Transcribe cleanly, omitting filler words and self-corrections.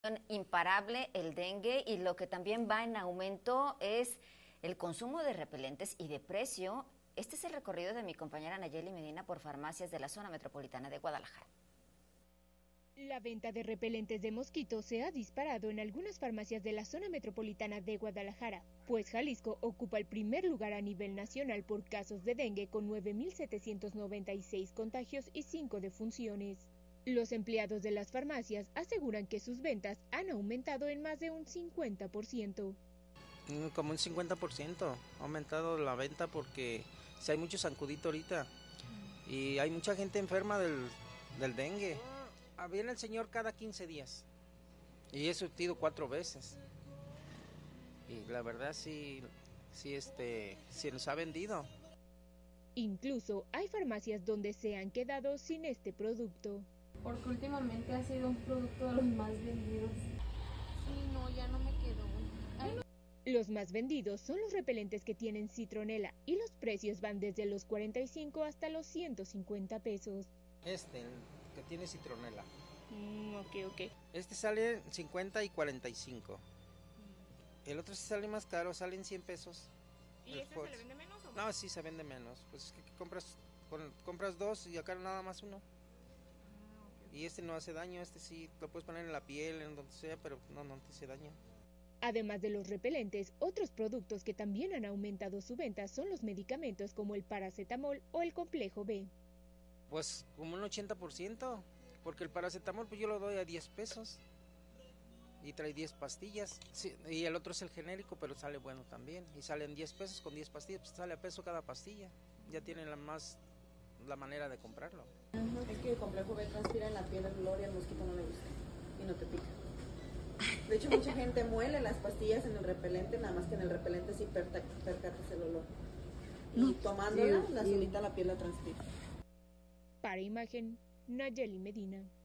Imparable el dengue, y lo que también va en aumento es el consumo de repelentes y de precio. Este es el recorrido de mi compañera Nayeli Medina por farmacias de la zona metropolitana de Guadalajara. La venta de repelentes de mosquitos se ha disparado en algunas farmacias de la zona metropolitana de Guadalajara, pues Jalisco ocupa el primer lugar a nivel nacional por casos de dengue, con 9.796 contagios y 5 defunciones. Los empleados de las farmacias aseguran que sus ventas han aumentado en más de un 50%. Como un 50% ha aumentado la venta porque si hay mucho zancudito ahorita y hay mucha gente enferma del dengue. Viene el señor cada 15 días y he surtido 4 veces y la verdad sí nos ha vendido. Incluso hay farmacias donde se han quedado sin este producto. Porque últimamente ha sido un producto de los más vendidos. Sí, no, ya no me quedó. Los más vendidos son los repelentes que tienen citronela y los precios van desde los 45 hasta los 150 pesos. El que tiene citronela. Ok. Este sale 50 y 45. El otro sí sale más caro, sale en 100 pesos. ¿Y ese se le vende menos o más? No, sí se vende menos. Pues es que compras 2 y acá nada más 1. Y este no hace daño, este sí lo puedes poner en la piel, en donde sea, pero no te hace daño. Además de los repelentes, otros productos que también han aumentado su venta son los medicamentos como el paracetamol o el complejo B. Pues como un 80%, porque el paracetamol pues yo lo doy a 10 pesos y trae 10 pastillas. Sí, y el otro es el genérico, pero sale bueno también. Y salen 10 pesos con 10 pastillas, pues sale a peso cada pastilla. Ya tienen la manera de comprarlo. Es que el complejo B transpira en la piel del olor y al mosquito no le gusta y no te pica. De hecho, mucha gente muele las pastillas en el repelente, nada más que en el repelente sí percatas el olor. Y tomándola, solita la piel la transpira. Para Imagen, Nayeli Medina.